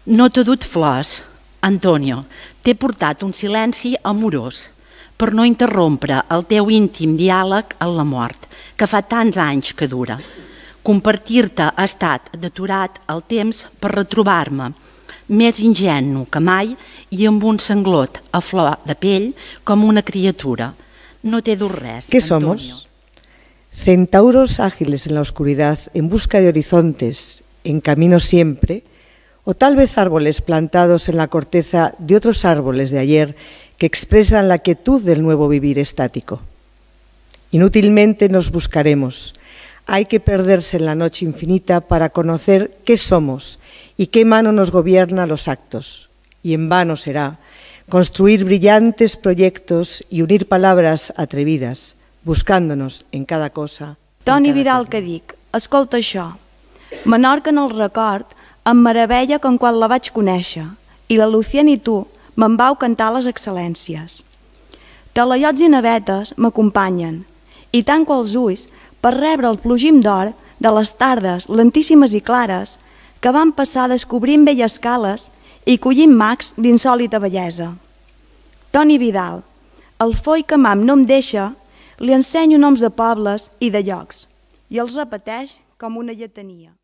No t'he dut flors, Antonio, t'he portat un silenci amorós per no interrompre el teu íntim diàleg amb la mort, que fa tants anys que dura. Compartir-te ha estat deturat el temps per retrobar-me, més ingenu que mai i amb un sanglot a flor de pell com una criatura. No t'he dut res, ¿Qué Antonio. somos? Centauros ágiles en la oscuridad, en busca de horizontes, en camino siempre, o tal vez árboles plantados en la corteza de otros árboles de ayer que expresan la quietud del nuevo vivir estático. Inútilmente nos buscaremos. Hay que perderse en la noche infinita para conocer qué somos y qué mano nos gobierna los actos. Y en vano será construir brillantes proyectos y unir palabras atrevidas, buscándonos en cada cosa. Toni Vidal que dic, escolta això. Menorca en el record em meravella com quan la vaig conèixer i la Luciana i tu me'n vau cantar les excel·lències. Talaiots i navetes m'acompanyen i tanco els ulls per rebre el plogim d'or de les tardes lentíssimes i clares que van passar descobrint velles cales i collint mags d'insòlita bellesa. Toni Vidal, el foi que mam no em deixa, li ensenyo noms de pobles i de llocs i els repeteix com una lletania.